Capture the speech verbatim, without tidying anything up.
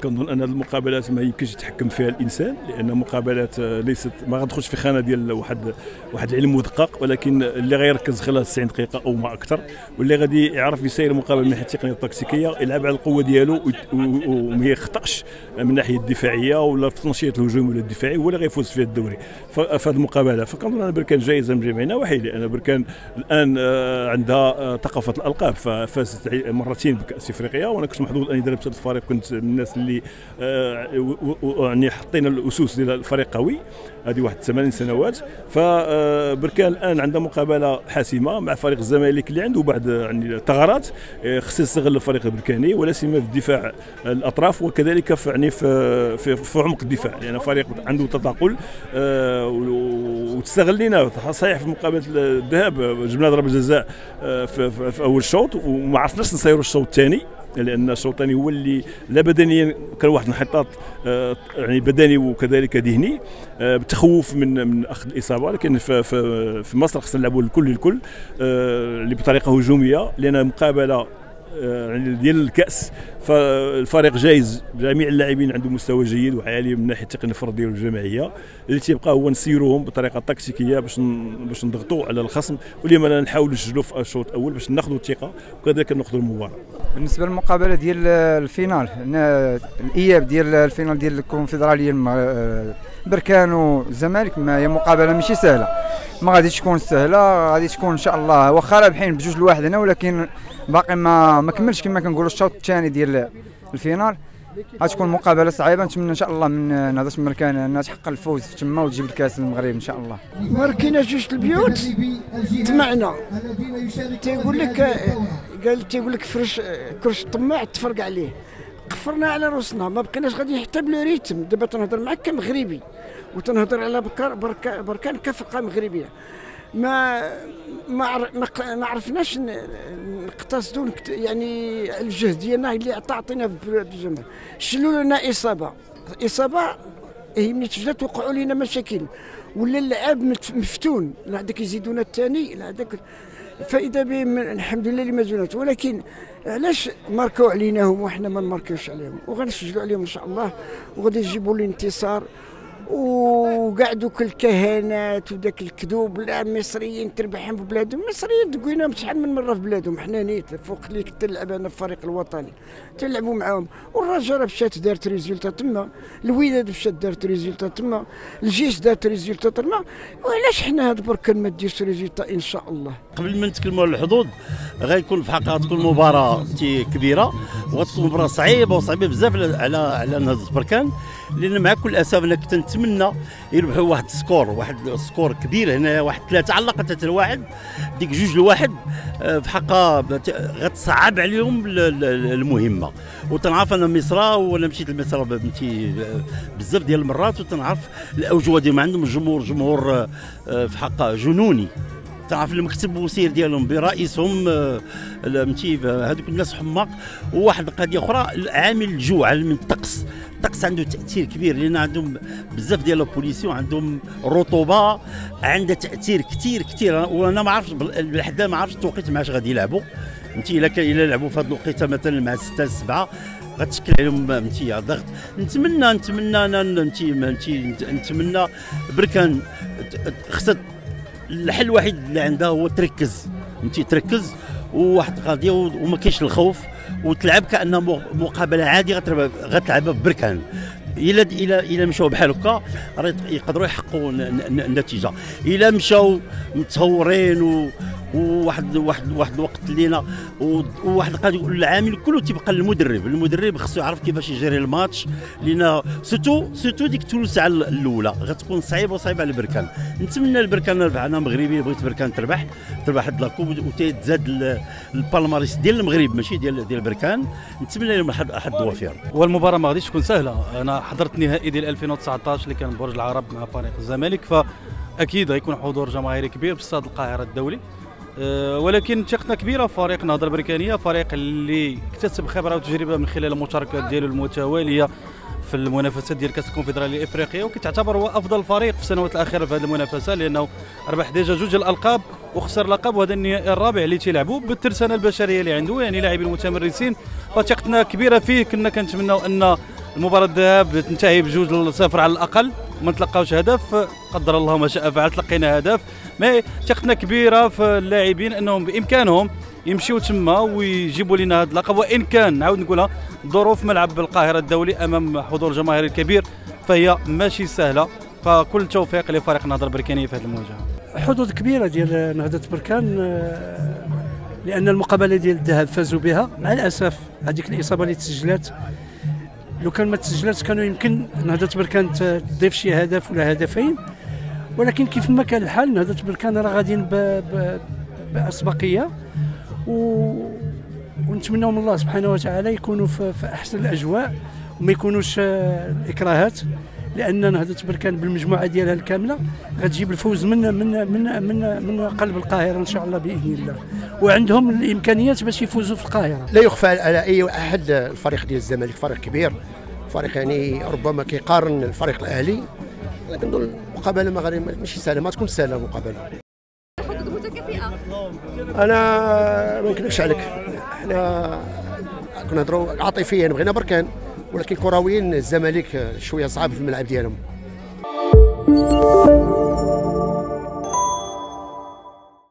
كنظن ان هذه المقابلات ما يمكنش يتحكم فيها الانسان، لان مقابلات ليست ما غتدخلش في خانه ديال واحد واحد العلم مدقق، ولكن اللي غيركز خلال تسعين دقيقه او ما اكثر، واللي غادي يعرف يسير المقابله من ناحيه التقنيه التكتيكيه، يلعب على القوه ديالو وما يخطاش من الناحيه الدفاعيه ولا في التنشيط الهجومي ولا الدفاعي، هو اللي غيفوز في الدوري في هذه المقابله. فكنظن ان بركان جايزه من جميع النواحي، لان بركان الان عندها ثقافه الالقاب، فازت مرتين بكاس افريقيا، وانا كنت محظوظ اني دربت هذا الفريق، كنت من الناس اللي يعني حطينا الاسس ديال الفريق قوي. هذه واحد ثمانين سنوات. فبركان الان عندها مقابله حاسمه مع فريق الزمالك اللي عنده بعض يعني الثغرات، خص يستغل الفريق البركاني ولا سيما في الدفاع الاطراف، وكذلك في يعني في في, في عمق الدفاع، لان يعني فريق عنده تثاقل وتستغل لنا. صحيح في مقابله الذهاب جبنا ضربه جزاء في, في, في اول الشوط وما عرفناش نسيروا الشوط الثاني، لان الشوط الثاني هو اللي لا بدنيا كان واحد الانحطاط يعني بدني وكذلك ذهني بالتخوف من من اخذ الاصابه. لكن في في, في مصر خصنا نلعبوا الكل للكل اللي بطريقه هجوميه، لان مقابله يعني ديال الكاس، فالفريق جايز جميع اللاعبين عندهم مستوى جيد وعالي من ناحيه التقنيه الفرديه والجماعيه. اللي تيبقى هو نسيروهم بطريقه تكتيكيه باش باش نضغطوا على الخصم، ولما لا نحاولوا نسجلوا في الشوط الاول باش ناخذوا الثقه وكذلك ناخذوا المباراه. بالنسبه للمقابله ديال الفينال، الاياب ديال الفينال ديال الكونفدراليه بركان والزمالك، هي مقابله ماشي سهله، ما غاديش تكون سهله، غادي تكون ان شاء الله واخا رابحين بجوج لواحد هنا، ولكن باقي ما ما كملش كما كنقولوا الشوط الثاني ديال الفينال. غتكون مقابله صعيبه، نتمنى ان شاء الله من نهضه مركان انها تحقق الفوز تما وتجيب الكاس للمغرب ان شاء الله. ما كاينه جوج البيوت طمعنا، تيقول لك قال تيقول لك فرش كرش الطماع تفرق عليه، قفرنا على روسنا، ما بقيناش غادي حتى بلو ريتم. دابا تنهضر معك كمغربي وتنهضر على بركان بركان كفرقه مغربيه، ما ما ما عرفناش نقتصدوا يعني الجهد ديالنا اللي تعطينا في الجمهور. شلوا لنا اصابه اصابه هي ملي تجي توقعوا لنا مشاكل، ولا اللعاب مفتون، هذاك يزيدونا الثاني هذاك، فاذا بهم الحمد لله اللي ما زولت. ولكن علاش ماركوا عليناهم وحنا ما نماركوش عليهم؟ وغنسجلوا عليهم ان شاء الله، وغادي يجيبوا لي انتصار. وكاع دوك الكهنات وداك الكذوب، لا المصريين تربحهم في بلادهم، المصريين دقينا شحال من مره في بلادهم، حنا نيت فوق اللي كنت نلعب انا في الفريق الوطني تلعبوا معاهم. والرجاء مشات دارت ريزولتا تما، الوداد مشات دارت ريزولتا تما، الجيش دارت ريزولتا تما، وعلاش حنا هاد برك ما ديرش ريزولتا ان شاء الله؟ قبل ما نتكلموا على الحظوظ، غيكون في حقها تكون مباراه كبيره، وغتكون مباراه صعيبه وصعيبه بزاف على على نهضه بركان، لان مع كل اسف انا كنت نتمنى يربحوا واحد السكور، واحد السكور كبير هنا، واحد ثلاثه على الاقل ثلاثه لواحد، ديك جوج لواحد في حقها غتصعب عليهم المهمه. وتنعرف انا مصر، وانا مشيت لمصر بنتي بزاف ديال المرات، وتنعرف الاوجه ديالهم، عندهم جمهور جمهور في حقها جنوني. تعرف المكتب وسير ديالهم برئيسهم فهمتي، هذوك الناس حماق. وواحد القضيه اخرى، عامل الجوع من الطقس، الطقس عنده تاثير كبير، لان عندهم بزاف ديال البوليسيون، عندهم رطوبه، عندها تاثير كثير كثير. وانا ما عرفتش لحد ما عرفتش التوقيت معاش غادي يلعبوا، فهمتي. الا الا لعبوا في هذه الوقيته مثلا مع ستة سبعة غتشكل عليهم فهمتي ضغط. نتمنى نتمنى انا فهمتي نتمنى بركان خصها الحل الوحيد اللي عندها هو تركز، فهمتي، تركز وواحد القضيه وما كاينش الخوف، وتلعب كانها مقابله عاديه غتلعبها ببركان. الى الى الى مشاو بحال هكا يقدروا يحققوا النتيجه. الى مشاو متهورين و وواحد واحد واحد الوقت لينا وواحد القضيه، العامل كله تيبقى للمدرب، المدرب خصو يعرف كيفاش يجري الماتش، لان سيتو سيتو ديك ثلث ساعه الاولى غتكون صعيبه وصعيبه على بركان. نتمنى البركان نربح، انا مغربي بغيت بركان تربح تربح هاد لاكوب وتزاد البالماريس ديال المغرب ماشي ديال ديال بركان. نتمنى لهم احد احد الوفير. والمباراه ما غاديش تكون سهله. انا حضرت نهائي ديال ألفين وتسعطاش اللي كان برج العرب مع فريق الزمالك، فاكيد غيكون حضور جماهيري كبير باستاد القاهره الدولي. ولكن ثقتنا كبيره في فريق النهضه البركانيه، فريق اللي اكتسب خبره وتجربه من خلال المشاركات ديالو المتواليه في المنافسات ديال كاس الكونفدراليه الافريقيه، وكتعتبر هو افضل فريق في السنوات الاخيره في هذه المنافسه، لانه ربح ديجا جوج الالقاب وخسر لقب، وهذا النهائي الرابع اللي تيلعبوا بالترسانه البشريه اللي عنده، يعني لاعبين متمرسين. فثقتنا كبيره فيه، كنا كنتمناو ان المباراه الذهاب تنتهي بجوج لصفر على الاقل، ما نتلقاوش هدف، قدر الله ما شاء فعل تلقينا هدف. ما ثقتنا كبيره في اللاعبين انهم بامكانهم يمشيو تما ويجيبوا لنا هذا اللقب، وان كان نعاود نقولها ظروف ملعب القاهره الدولي امام حضور جماهيري كبير فهي ماشي سهله. فكل التوفيق لفريق النهضه البركانيه في هذه المواجهه. حظوظ كبيره ديال نهضه بركان، لان المقابله ديال الذهاب فازوا بها. مع الاسف هذيك الاصابه اللي تسجلات، لو كان ما تسجلات كانوا يمكن نهضه بركان تضيف شي هدف ولا هدفين، ولكن كيف ما كان الحال نهضه بركان راه غاديين باسبقيه، و ونتمنوا من الله سبحانه وتعالى يكونوا في احسن الاجواء وما يكونوش الاكراهات، لان نهضه بركان بالمجموعه ديالها الكامله غتجيب الفوز من من من من من قلب القاهره ان شاء الله باذن الله، وعندهم الامكانيات باش يفوزوا في القاهره. لا يخفى على اي احد الفريق ديال الزمالك فريق كبير، فريق يعني ربما كيقارن الفريق الاهلي، ولكن نظن المقابله ما ماشي سهله، ما تكون سهله المقابله. حظوظ متكافئه. انا ما نكذبش عليك، احنا كنا نهضروا عاطفيا بغينا بركان، ولكن كرويا الزمالك شويه صعب في الملعب ديالهم.